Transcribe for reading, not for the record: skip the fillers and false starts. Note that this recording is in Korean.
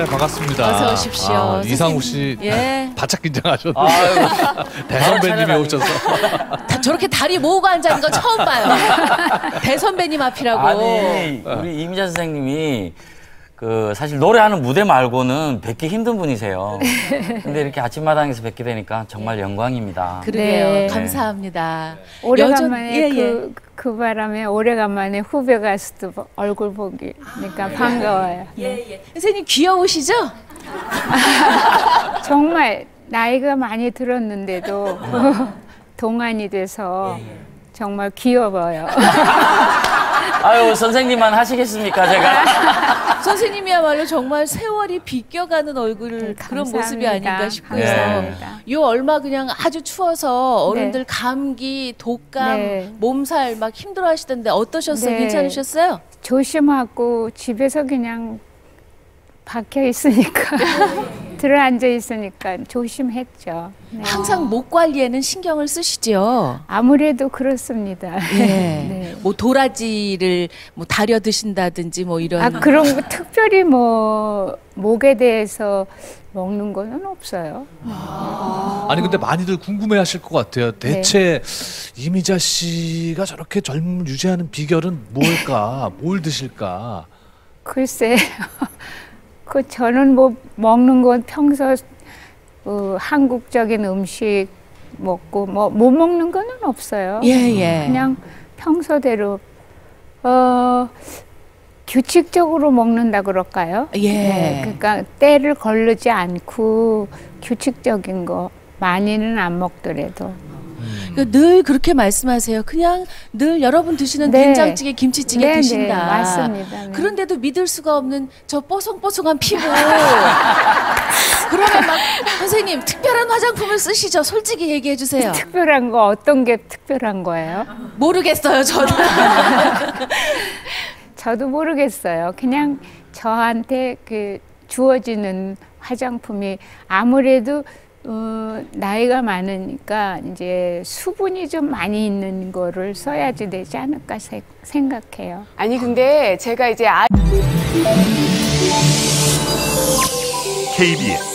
반갑습니다. 어서 오십시오. 이상욱 씨 예. 바짝 긴장하셨네. 대선배님이 오셔서. 저렇게 다리 모으고 앉아있는 건 처음 봐요. 대선배님 앞이라고. 아니, 우리 이미자 선생님이 사실 노래하는 무대 말고는 뵙기 힘든 분이세요. 근데 이렇게 아침마당에서 뵙게 되니까 정말 영광입니다. 그러게요. 네. 감사합니다. 오래간만에 예. 그 바람에 오래간만에 후배 가수도 얼굴 보기니까 반가워요. 예. 선생님 귀여우시죠? 정말 나이가 많이 들었는데도 동안이 돼서 정말 귀여워요. 아유, 선생님만 하시겠습니까, 제가? 선생님이야말로 정말 세월이 비껴가는 얼굴 그런 모습이 아닌가 싶고요. 요 얼마 그냥 아주 추워서 어른들 감기, 독감, 몸살 막 힘들어 하시던데 어떠셨어요? 괜찮으셨어요? 조심하고 집에서 그냥 박혀 있으니까 들어앉아 있으니까 조심했죠. 네. 항상 목 관리에는 신경을 쓰시죠? 아무래도 그렇습니다. 네. 뭐 도라지를 뭐 다려 드신다든지 뭐 이런. 그런 거 특별히 뭐 목에 대해서 먹는 거는 없어요. 아니 근데 많이들 궁금해하실 것 같아요. 대체 이미자 씨가 저렇게 젊음을 유지하는 비결은 뭘까? 뭘 드실까? 글쎄. 저는 뭐 먹는 건 평소 한국적인 음식 먹고 뭐 못 먹는 거는 없어요. 그냥 평소대로 규칙적으로 먹는다 그럴까요? 그러니까 때를 거르지 않고 규칙적인 거 많이는 안 먹더라도. 늘 그렇게 말씀하세요. 그냥 늘 여러분 드시는 된장찌개, 김치찌개 드신다. 맞습니다. 그런데도 믿을 수가 없는 저 뽀송뽀송한 피부. 그러면 막 선생님 특별한 화장품을 쓰시죠? 솔직히 얘기해 주세요. 특별한 거 어떤 게 특별한 거예요? 모르겠어요, 저는. 저도 모르겠어요. 그냥 저한테 주어지는 화장품이 아무래도 나이가 많으니까 이제 수분이 좀 많이 있는 거를 써야지 되지 않을까 생각해요. 아니 근데 제가 이제 KBS